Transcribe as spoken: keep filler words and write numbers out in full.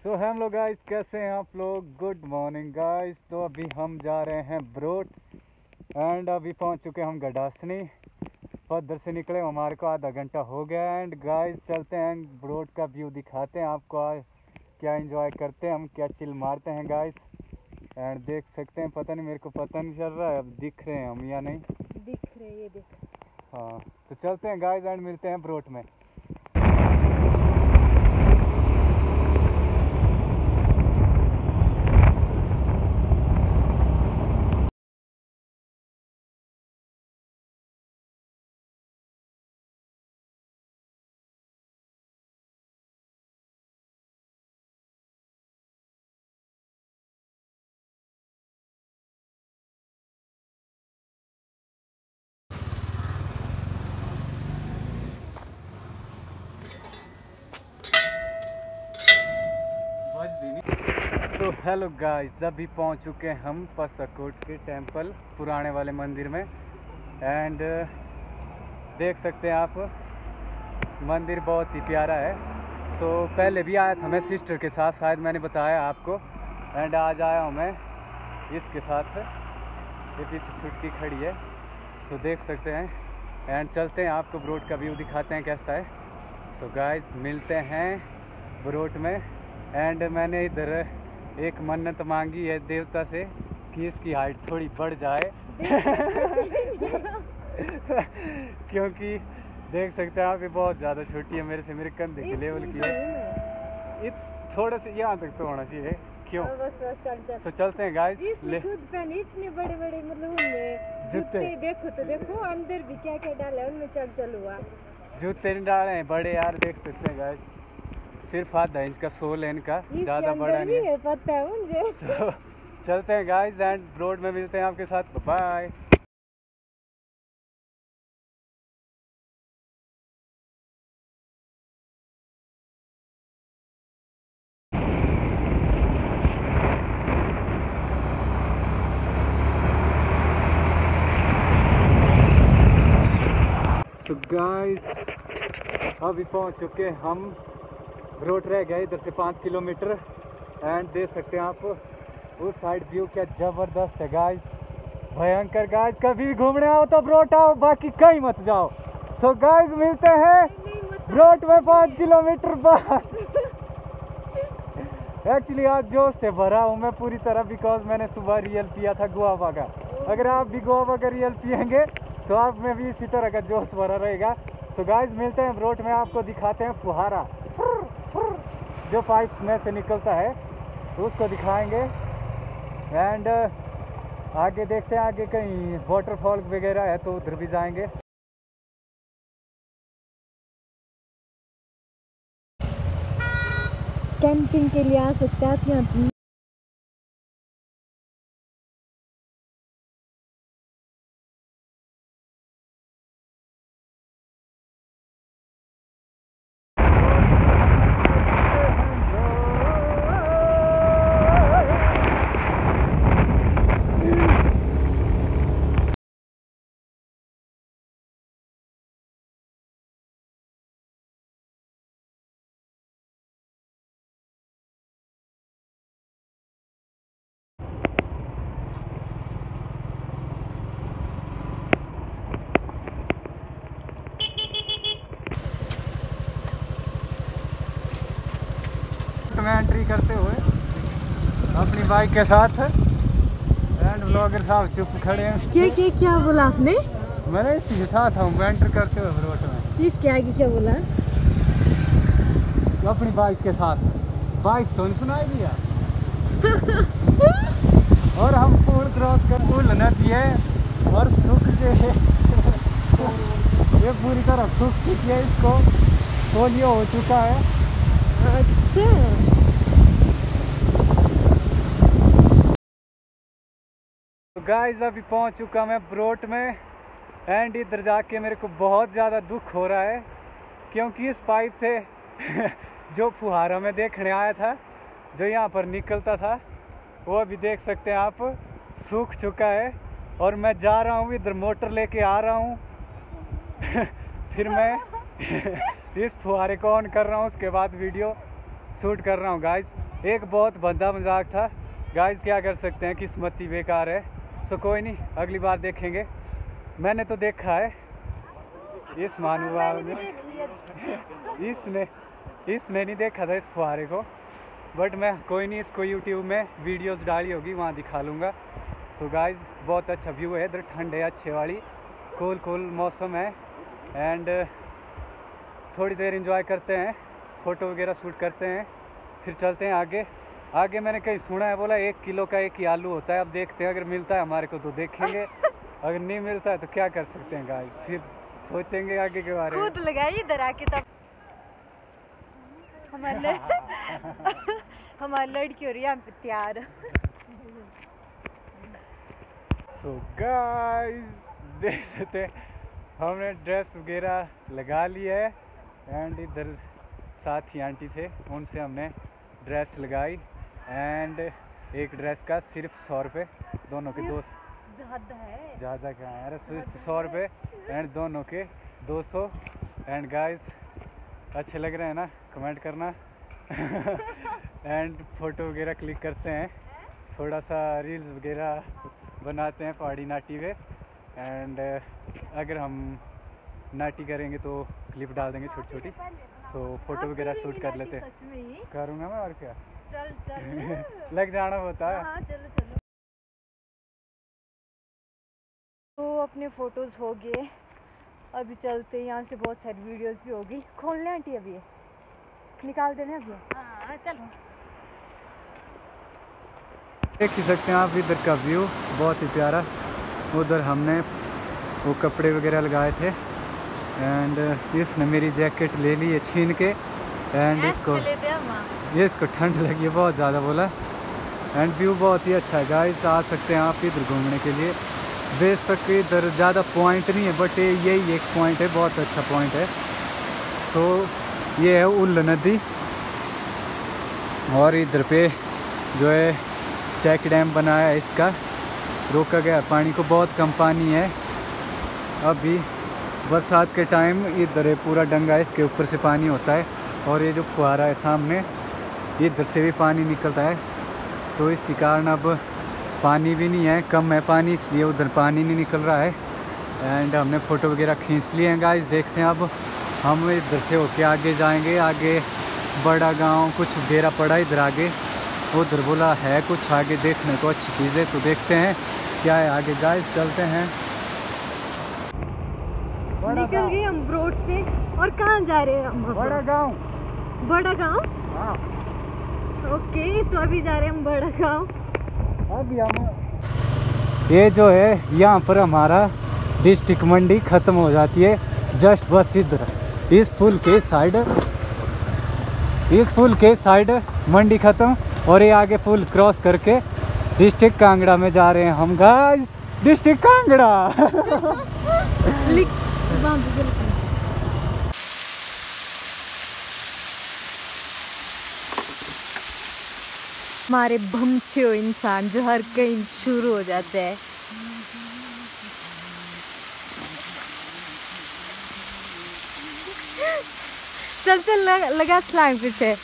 So hello guys, कैसे हैं आप लोग। Good morning guys. तो अभी हम जा रहे हैं ब्रोट एंड अभी पहुंच चुके हम गडासनी। उधर से निकले हमारे को आधा घंटा हो गया। एंड गाइस चलते हैं ब्रोट का व्यू दिखाते हैं आपको, आज क्या एंजॉय करते हैं हम, क्या चिल मारते हैं गाइस। एंड देख सकते हैं, पता नहीं मेरे को पता नहीं चल रहा है अब दिख रहे हैं हम या नहीं दिख रहे ये देख। हाँ तो चलते हैं गाइस एंड मिलते हैं ब्रोट में। तो हेलो गाइस, अभी पहुंच चुके हैं हम पसकोट के टेंपल, पुराने वाले मंदिर में। एंड देख सकते हैं आप, मंदिर बहुत ही प्यारा है। सो so, पहले भी आया था मैं सिस्टर के साथ, शायद मैंने बताया आपको। एंड आज आया हूँ मैं इसके साथ, ये पीछे छुटकी खड़ी है। सो so, देख सकते हैं। एंड चलते हैं, आपको ब्रोट का व्यू दिखाते हैं कैसा है। सो so, गाइस मिलते हैं ब्रोट में। एंड मैंने इधर एक मन्नत मांगी है देवता से कि इसकी हाइट थोड़ी बढ़ जाए क्योंकि देख सकते हैं आप, ये बहुत ज़्यादा छोटी है मेरे से, मेरे कंधे के लेवल की है। थोड़ा से यहाँ तक तो होना चाहिए, क्यों। बस बस चल चल। तो चलते हैं गाइस। ले खुद पहने इतने बड़े बड़े मतलब उनमें जूते, देखो तो देखो अंदर भी क्या क्या डाला है उनमें। चल चल हुआ जूते नहीं डाले हैं बड़े यार, देख सकते हैं गाइस। सिर्फ आधा इंच का सोल है इनका, ज़्यादा बड़ा नहीं है, पता है मुझे। so, चलते हैं गाइस एंड रोड में मिलते हैं आपके साथ। बाय। तो गाइस अभी पहुंच चुके हम, रोड रह गया इधर से पाँच किलोमीटर। एंड देख सकते हैं आप उस साइड व्यू, क्या जबरदस्त है गाइस, भयंकर गाइस। कभी घूमने आओ तो ब्रोट आओ, बाकी कहीं मत जाओ। सो so गाइस मिलते हैं ब्रोट में पाँच किलोमीटर बाद। एक्चुअली आज जोश से भरा हूँ मैं पूरी तरह, बिकॉज मैंने सुबह रियल पिया था गुआवा का। अगर आप भी गुआवा का रियल पियेंगे तो आप में भी इसी तरह का जोश भरा रहेगा। सो so गाइस मिलते हैं ब्रोट में, आपको दिखाते हैं फुहारा जो पाइप्स में से निकलता है, उसको दिखाएंगे। एंड आगे देखते हैं, आगे कहीं वाटरफॉल वगैरह है तो उधर भी जाएंगे। कैंपिंग के लिए आ सकते हैं यहाँ। में एंट्री करते हुए अपनी बाइक के साथ। एंड ब्लॉगर साहब चुप खड़े हैं। क्या क्या क्या बोला आपने? मैंने इसी के साथ हूँ एंटर करते हुए रोड में। इसके आगे क्या बोला? अपनी बाइक के साथ, बाइक तो नहीं सुनाई दिया। और हम पुल क्रॉस कर, पुल नदी है और सुख से ये पूरी तरह सूख चुकी है, इसको पोलियो हो चुका है। अच्छा तो गाइस अभी पहुंच चुका मैं ब्रोट में। एंड इधर जाके मेरे को बहुत ज़्यादा दुख हो रहा है, क्योंकि इस पाइप से जो फुहारा मैं देखने आया था, जो यहाँ पर निकलता था, वो अभी देख सकते हैं आप सूख चुका है। और मैं जा रहा हूँ इधर, मोटर लेके आ रहा हूँ फिर मैं इस फुहारे को ऑन कर रहा हूँ, उसके बाद वीडियो शूट कर रहा हूँ गाइस। एक बहुत भद्दा मजाक था गाइस, क्या कर सकते हैं, किस्मत ही बेकार है। तो कोई नहीं, अगली बार देखेंगे। मैंने तो देखा है इस महानुभाव ने, इसने इसने नहीं देखा था इस फुहारे को, बट मैं कोई नहीं, इसको यूट्यूब में वीडियोस डाली होगी, वहाँ दिखा लूँगा। तो गाइस बहुत अच्छा व्यू है इधर, ठंड है अच्छे वाली, कूल कूल मौसम है। एंड थोड़ी देर एंजॉय करते हैं, फ़ोटो वगैरह शूट करते हैं, फिर चलते हैं आगे। आगे मैंने कहीं सुना है, बोला एक किलो का एक ही आलू होता है। अब देखते हैं, अगर मिलता है हमारे को तो देखेंगे, अगर नहीं मिलता है तो क्या कर सकते हैं गाइस, फिर सोचेंगे आगे के बारे में। खुद लगाई इधर आके, तब हमारे हमारी लड़की हो रही है यहाँ पे तैयार। सो गाइस देख सकते हैं, हमने ड्रेस वगैरह लगा ली है। एंड इधर साथ ही आंटी थे, उनसे हमने ड्रेस लगाई। एंड एक ड्रेस का सिर्फ सौ रुपये, दोनों के दो ज़्यादा है, ज़्यादा क्या है, अरे सिर्फ सौ रुपये एंड दोनों के दो सौ। एंड गाइस अच्छे लग रहे हैं ना, कमेंट करना। एंड फ़ोटो वगैरह क्लिक करते हैं, थोड़ा सा रील्स वगैरह बनाते हैं पहाड़ी नाटी पे। एंड अगर हम नाटी करेंगे तो क्लिप डाल देंगे छोटी छोटी। सो फोटो वगैरह शूट कर लेते हैं, करूँगा मैं और क्या। चल चल लग जाना होता है। हाँ चलो चलो। तो अपने फ़ोटोज़ हो गए, अभी चलते हैं यहाँ से, बहुत सारी वीडियोस भी होगी। खोल लें आंटी, अभी निकाल देना अभी। हाँ चलो। देख ही सकते हैं आप इधर का व्यू, बहुत ही प्यारा। उधर हमने वो कपड़े वगैरह लगाए थे। एंड इसने मेरी जैकेट ले ली है छीन के। एंड इसको ये इसको ठंड लगी है बहुत ज़्यादा, बोला। एंड व्यू बहुत ही अच्छा है गाइस, आ सकते हैं आप इधर घूमने के लिए। बेशक इधर ज़्यादा पॉइंट नहीं है, बट यही एक पॉइंट है, बहुत अच्छा पॉइंट है। सो ये है उल्ल नदी, और इधर पे जो है चेक डैम बनाया है, इसका रोका गया पानी को, बहुत कम पानी है अभी। बरसात के टाइम इधर है पूरा डंगा, इसके ऊपर से पानी होता है। और ये जो फुहारा है सामने, इधर से भी पानी निकलता है। तो इसी कारण अब पानी भी नहीं है, कम है पानी, इसलिए उधर पानी नहीं निकल रहा है। एंड हमने फ़ोटो वगैरह खींच लिए हैं गाइस। देखते हैं अब हम इधर से होके आगे जाएंगे। आगे बड़ा गांव कुछ वगैरह पड़ा इधर आगे, उधर बोला है कुछ आगे देखने को अच्छी चीज़ें, तो देखते हैं क्या है आगे गाइस, चलते हैं। निकल गए हम रोड से, और कहाँ जा रहे हैं हम? बड़ा गांव। बड़ा गांव? हाँ ओके, तो अभी जा रहे हैं हम बड़ा गांव। अभी हम ये जो है यहाँ पर हमारा डिस्ट्रिक्ट मंडी ख़त्म हो जाती है, जस्ट बस इधर इस पुल के साइड, इस पुल के साइड मंडी ख़त्म। और ये आगे पुल क्रॉस करके डिस्ट्रिक्ट कांगड़ा में जा रहे हैं हम गाइस, डिस्ट्रिक्ट कांगड़ा। हमारे भमछे हो इंसान जो हर कहीं शुरू हो जाते हैं। चल चल लगा, लगा स्लैंग पीछे।